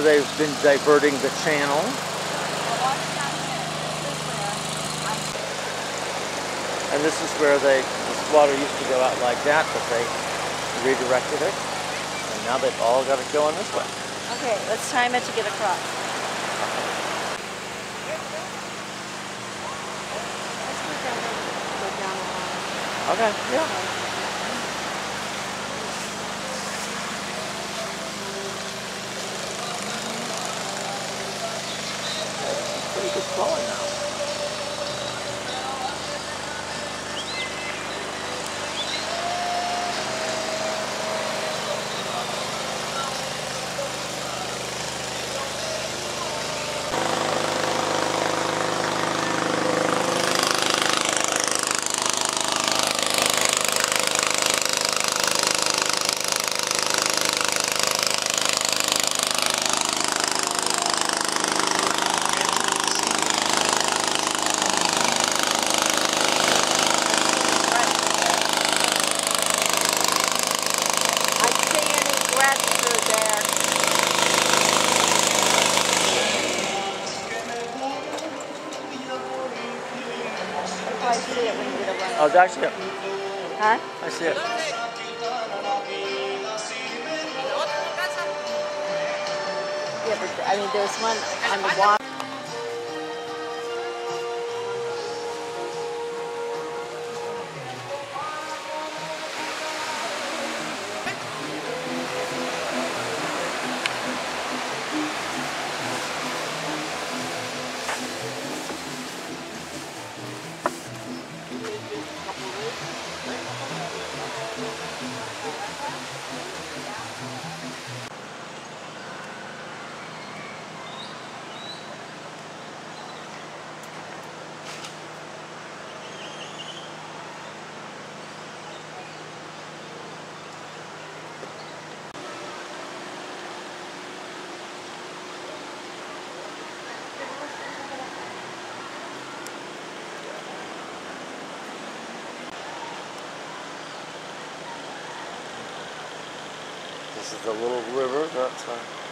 they've been diverting the channel. And this is where this water used to go out like that, but they redirected it. And now they've all got it going this way. Okay, let's time it to get across. Okay, yeah. Pretty good flowing now. I see it when you get a run. Oh, I see it. Huh? I see it. Yeah, but I mean, there's one on the water. This is the little river that's